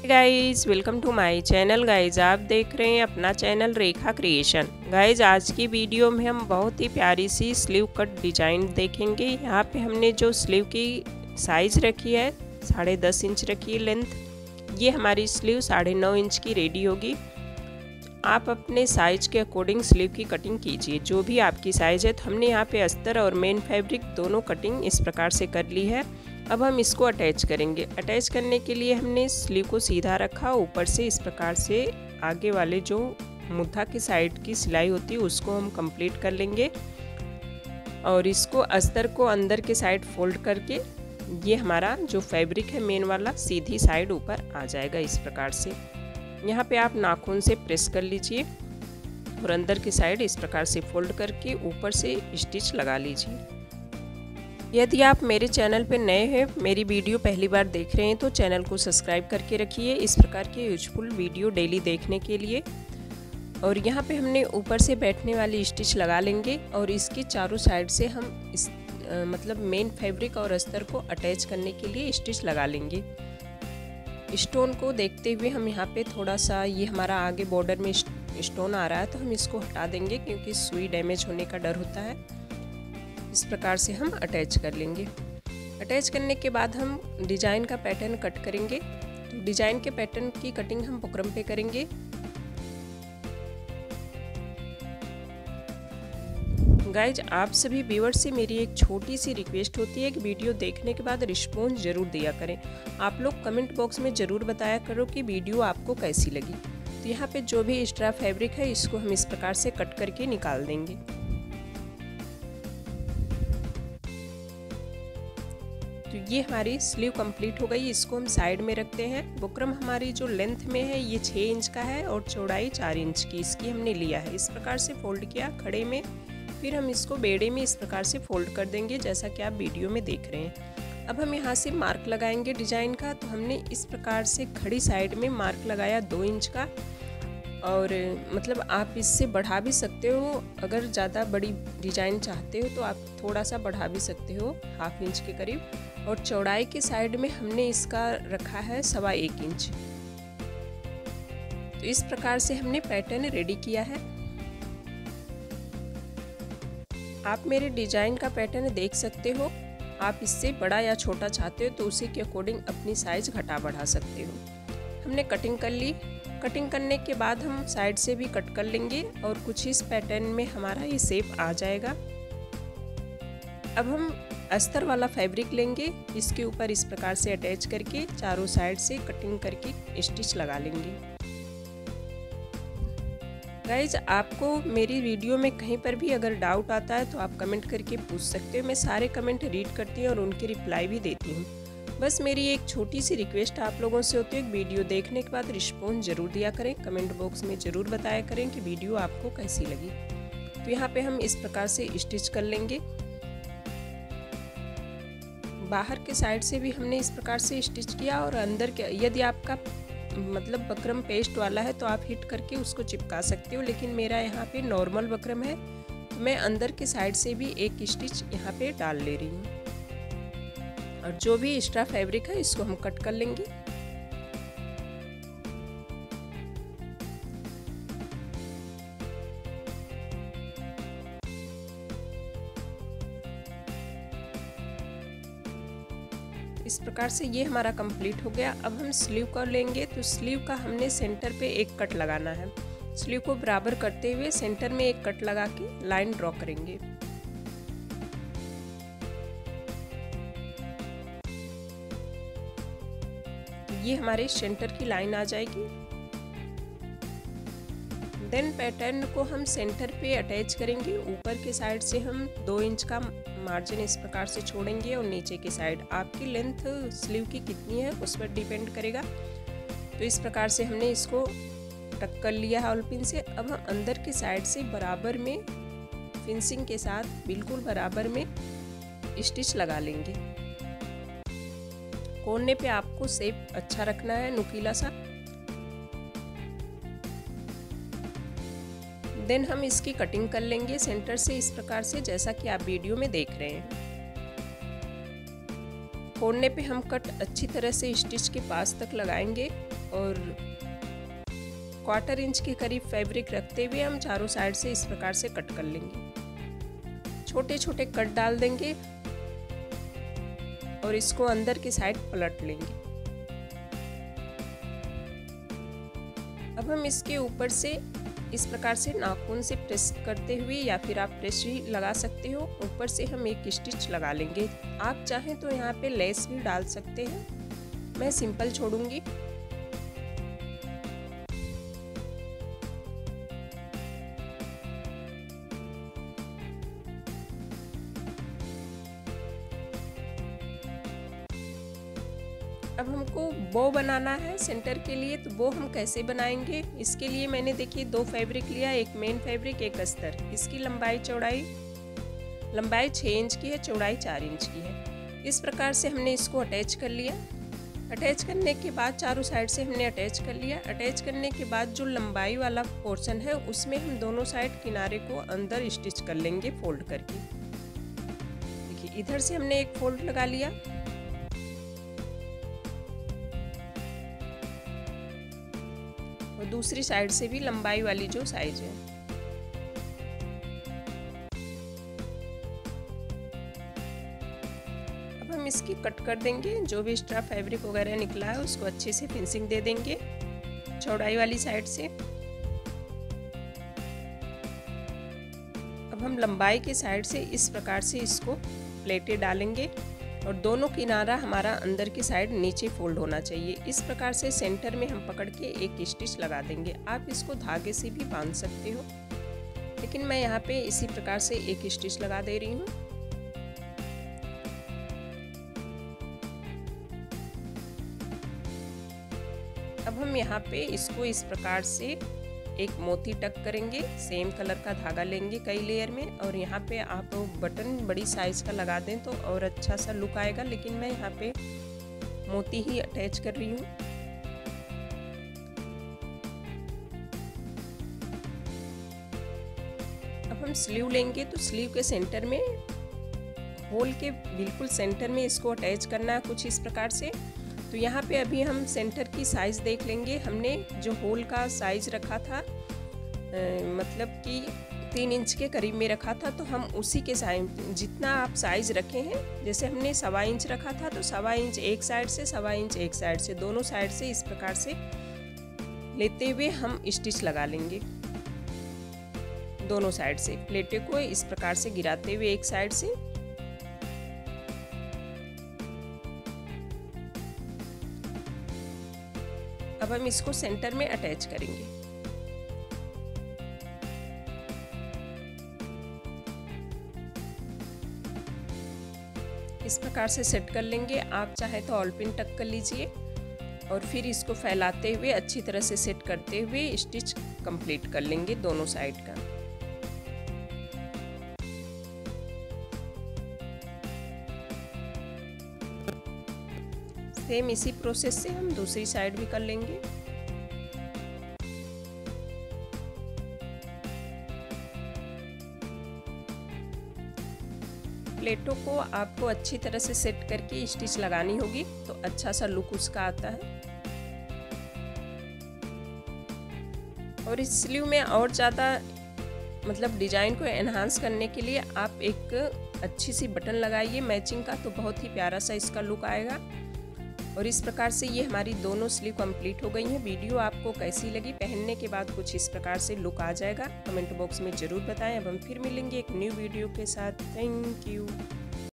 Guys welcome to my channel. Guys आप देख रहे हैं अपना चैनल रेखा क्रिएशन। गाइज आज की वीडियो में हम बहुत ही प्यारी सी स्लीव कट डिजाइन देखेंगे। यहाँ पे हमने जो स्लीव की साइज रखी है 10.5 इंच रखी है लेंथ। ये हमारी स्लीव 9.5 इंच की रेडी होगी। आप अपने साइज के अकॉर्डिंग स्लीव की कटिंग कीजिए, जो भी आपकी साइज है। तो हमने यहाँ पे अस्तर और मेन फैब्रिक दोनों कटिंग इस प्रकार से कर ली है। अब हम इसको अटैच करेंगे। अटैच करने के लिए हमने स्लीव को सीधा रखा, ऊपर से इस प्रकार से आगे वाले जो मुद्दा की साइड की सिलाई होती है उसको हम कंप्लीट कर लेंगे। और इसको अस्तर को अंदर के साइड फोल्ड करके ये हमारा जो फैब्रिक है मेन वाला सीधी साइड ऊपर आ जाएगा इस प्रकार से। यहाँ पे आप नाखून से प्रेस कर लीजिए और अंदर की साइड इस प्रकार से फोल्ड करके ऊपर से स्टिच लगा लीजिए। यदि आप मेरे चैनल पर नए हैं, मेरी वीडियो पहली बार देख रहे हैं, तो चैनल को सब्सक्राइब करके रखिए इस प्रकार के यूजफुल वीडियो डेली देखने के लिए। और यहाँ पे हमने ऊपर से बैठने वाली स्टिच लगा लेंगे और इसके चारों साइड से हम इस मतलब मेन फैब्रिक और अस्तर को अटैच करने के लिए स्टिच लगा लेंगे। स्टोन को देखते हुए हम यहाँ पे थोड़ा सा, ये हमारा आगे बॉर्डर में स्टोन आ रहा है तो हम इसको हटा देंगे क्योंकि सुई डैमेज होने का डर होता है। इस प्रकार से हम अटैच कर लेंगे। अटैच करने के बाद हम डिजाइन का पैटर्न कट करेंगे। तो डिजाइन के पैटर्न की कटिंग हम बुकरम पे करेंगे। गाइज आप सभी व्यूअर्स से मेरी एक छोटी सी रिक्वेस्ट होती है कि वीडियो देखने के बाद रिस्पॉन्स जरूर दिया करें। आप लोग कमेंट बॉक्स में ज़रूर बताया करो कि वीडियो आपको कैसी लगी। तो यहाँ पे जो भी एक्स्ट्रा फैब्रिक है इसको हम इस प्रकार से कट करके निकाल देंगे। तो ये हमारी स्लीव कंप्लीट हो गई। इसको हम साइड में रखते हैं। बुकरम हमारी जो लेंथ में है ये 6 इंच का है और चौड़ाई 4 इंच की इसकी हमने लिया है। इस प्रकार से फोल्ड किया खड़े में, फिर हम इसको बेड़े में इस प्रकार से फोल्ड कर देंगे जैसा कि आप वीडियो में देख रहे हैं। अब हम यहाँ से मार्क लगाएंगे डिजाइन का। तो हमने इस प्रकार से खड़ी साइड में मार्क लगाया 2 इंच का। और मतलब आप इससे बढ़ा भी सकते हो, अगर ज़्यादा बड़ी डिजाइन चाहते हो तो आप थोड़ा सा बढ़ा भी सकते हो, 1/2 इंच के करीब। और चौड़ाई की साइड में हमने इसका रखा है 1.25 इंच। तो इस प्रकार से हमने पैटर्न रेडी किया है। आप मेरे डिजाइन का पैटर्न देख सकते हो। आप इससे बड़ा या छोटा चाहते हो तो उसी के अकॉर्डिंग अपनी साइज घटा बढ़ा सकते हो। हमने कटिंग कर ली। कटिंग करने के बाद हम साइड से भी कट कर लेंगे और कुछ इस पैटर्न में हमारा ये शेप आ जाएगा। अब हम अस्तर वाला फैब्रिक लेंगे, इसके ऊपर इस प्रकार से अटैच करके चारों साइड से कटिंग करके स्टिच लगा लेंगे। गाइज आपको मेरी वीडियो में कहीं पर भी अगर डाउट आता है तो आप कमेंट करके पूछ सकते हो। मैं सारे कमेंट रीड करती हूँ और उनके रिप्लाई भी देती हूँ। बस मेरी एक छोटी सी रिक्वेस्ट आप लोगों से होती है कि वीडियो देखने के बाद रिस्पॉन्स जरूर दिया करें। कमेंट बॉक्स में ज़रूर बताया करें कि वीडियो आपको कैसी लगी। तो यहाँ पे हम इस प्रकार से स्टिच कर लेंगे। बाहर के साइड से भी हमने इस प्रकार से स्टिच किया और अंदर के, यदि आपका मतलब बकरम पेस्ट वाला है तो आप हिट करके उसको चिपका सकते हो, लेकिन मेरा यहाँ पे नॉर्मल बकरम है तो मैं अंदर के साइड से भी एक स्टिच यहाँ पे डाल ले रही हूँ। और जो भी एक्स्ट्रा फैब्रिक है इसको हम कट कर लेंगे। इस प्रकार से ये हमारा कंप्लीट हो गया। अब हम स्लीव को लेंगे। तो स्लीव का हमने सेंटर पे एक कट लगाना है। स्लीव को बराबर करते हुए सेंटर में एक कट लगा के लाइन ड्रॉ करेंगे। ये हमारे सेंटर की लाइन आ जाएगी। देन पैटर्न को हम सेंटर पे अटैच करेंगे। ऊपर के साइड से हम 2 इंच का मार्जिन इस प्रकार से छोड़ेंगे और नीचे की साइड आपकी लेंथ स्लीव की कितनी है उस पर डिपेंड करेगा। तो इस प्रकार से हमने इसको टक कर लिया है ऑल पिन से। अब हम अंदर की साइड से बराबर में फिनिशिंग के साथ बिल्कुल बराबर में स्टिच लगा लेंगे। कोने पे आपको शेप अच्छा रखना है, नुकीला सा। देन हम इसकी कटिंग कर लेंगे सेंटर से इस प्रकार से, जैसा कि आप वीडियो में देख रहे हैं। कोने पे हम कट अच्छी तरह से स्टिच के पास तक लगाएंगे और 1/4 इंच के करीब फैब्रिक रखते हुए हम चारों साइड से इस प्रकार से कट कर लेंगे। छोटे छोटे कट डाल देंगे और इसको अंदर की साइड पलट लेंगे। अब हम इसके ऊपर से इस प्रकार से नाखून से प्रेस करते हुए या फिर आप प्रेस भी लगा सकते हो, ऊपर से हम एक स्टिच लगा लेंगे। आप चाहें तो यहाँ पे लेस भी डाल सकते हैं, मैं सिंपल छोड़ूंगी। अब हमको बो बनाना है सेंटर के लिए, तो वो हम कैसे बनाएंगे, इसके लिए मैंने देखिए 2 फैब्रिक लिया, एक मेन फैब्रिक एक अस्तर। इसकी लंबाई 6 इंच की है, चौड़ाई 4 इंच की है। इस प्रकार से हमने इसको अटैच कर लिया। अटैच करने के बाद चारों साइड से हमने अटैच कर लिया। अटैच करने के बाद जो लंबाई वाला पोर्शन है उसमें हम दोनों साइड किनारे को अंदर स्टिच कर लेंगे फोल्ड करके। देखिए इधर से हमने एक फोल्ड लगा लिया और दूसरी साइड से भी लंबाई वाली जो साइज है। अब हम इसकी कट कर देंगे, जो भी एक्स्ट्रा फैब्रिक वगैरह निकला है उसको अच्छे से फिनिशिंग दे देंगे चौड़ाई वाली साइड से। अब हम लंबाई की साइड से इस प्रकार से इसको प्लेटें डालेंगे और दोनों किनारा हमारा अंदर की साइड नीचे फोल्ड होना चाहिए। इस प्रकार से सेंटर में हम पकड़ के एक स्टिच लगा देंगे। आप इसको धागे से भी बांध सकते हो, लेकिन मैं यहाँ पे इसी प्रकार से एक स्टिच लगा दे रही हूँ। अब हम यहाँ पे इसको इस प्रकार से एक मोती टक करेंगे, सेम कलर का धागा लेंगे कई लेयर में, और यहाँ पे आप बटन बड़ी साइज का लगा दें तो और अच्छा सा लुक आएगा, लेकिन मैं यहाँ पे मोती ही अटैच कर रही हूँ। अब हम स्लीव लेंगे, तो स्लीव के सेंटर में होल के बिल्कुल सेंटर में इसको अटैच करना है कुछ इस प्रकार से। तो यहाँ पे अभी हम सेंटर की साइज़ देख लेंगे। हमने जो होल का साइज़ रखा था मतलब कि 3 इंच के करीब में रखा था, तो हम उसी के साइज जितना आप साइज़ रखे हैं, जैसे हमने 1.25 इंच रखा था तो 1.25 इंच एक साइड से, 1.25 इंच एक साइड से, दोनों साइड से इस प्रकार से लेते हुए हम स्टिच लगा लेंगे। दोनों साइड से प्लेटें को इस प्रकार से गिराते हुए एक साइड से। अब हम इसको सेंटर में अटैच करेंगे। इस प्रकार से सेट कर लेंगे। आप चाहे तो ऑल पिन टक कर लीजिए और फिर इसको फैलाते हुए अच्छी तरह से सेट करते हुए स्टिच कंप्लीट कर लेंगे दोनों साइड का। सेम इसी प्रोसेस से हम दूसरी साइड भी कर लेंगे। प्लेटों को आपको अच्छी तरह से सेट करके स्टिच लगानी होगी, तो अच्छा सा लुक उसका आता है। और इस स्लीव में और ज़्यादा मतलब डिज़ाइन को एनहांस करने के लिए आप एक अच्छी सी बटन लगाइए मैचिंग का, तो बहुत ही प्यारा सा इसका लुक आएगा। और इस प्रकार से ये हमारी दोनों स्लीव कंप्लीट हो गई हैं। वीडियो आपको कैसी लगी? पहनने के बाद कुछ इस प्रकार से लुक आ जाएगा। कमेंट बॉक्स में ज़रूर बताएं। अब हम फिर मिलेंगे एक न्यू वीडियो के साथ। Thank you.